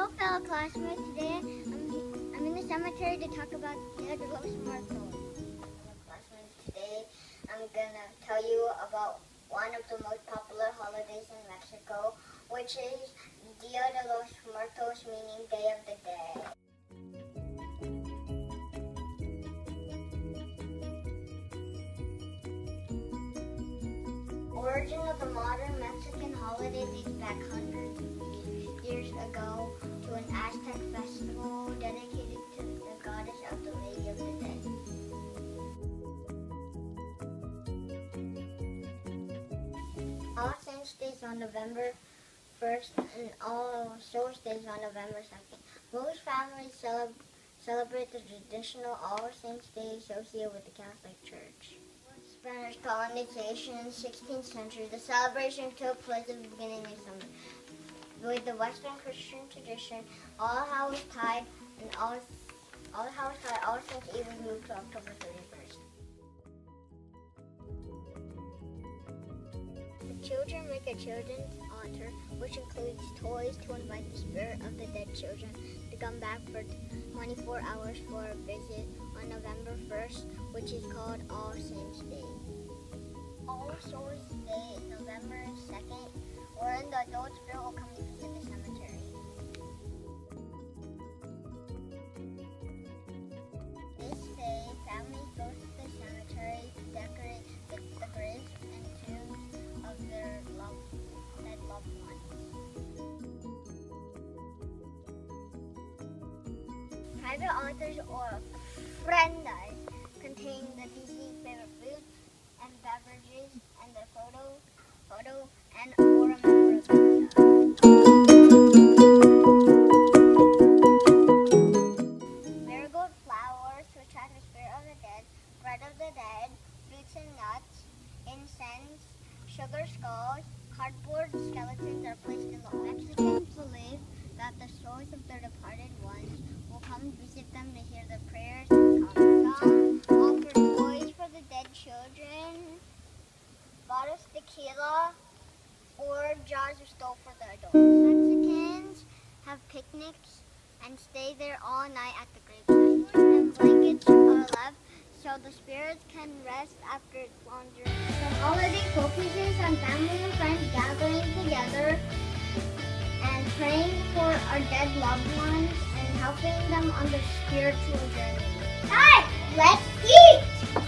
Hello, fellow classmates. Today I'm in the cemetery to talk about Dia de los Muertos. Fellow classmates, today I'm gonna tell you about one of the most popular holidays in Mexico, which is Dia de los Muertos, meaning Day of the Dead. Origin of the modern Mexican holiday dates back hundreds of years ago to an Aztec festival dedicated to the goddess of the Lady of the Dead. All Saints Days on November 1st and All Souls Days on November 2nd. Most families celebrate the traditional All Saints Day associated with the Catholic Church. Spanish colonization in the 16th century, the celebration took place at the beginning of summer. With the Western Christian tradition, All Hallows Tide and All Saints Eve was moved to October 31st. The children make a children's altar, which includes toys to invite the spirit of the dead children to come back for 24 hours for a visit on November 1st, which is called All Saints Day. All Souls Day is November 2nd, wherein the adult spirit will come to visit the cemetery. This day, families go to the cemetery to decorate the graves and tombs of their dead loved ones. Private altars or ofrendas contain the deceased's favorite foods and beverages and their photo and or memorabilia. Marigold flowers to attract the spirit of the dead, bread of the dead, fruits and nuts, incense, sugar skulls, cardboard skeletons are placed in the Mexicans believe that the souls of their departed ones will come visit them to hear their prayers and come. Some offer toys for the dead children, bottles of tequila, or jars of stove for the adults. Mexicans have picnics and stay there all night at the gravesite. And blankets are left so the spirits can rest after its long journey. The holiday focuses on family and friends gathering together and praying for our dead loved ones and helping them on their spiritual journey. Guys, let's eat!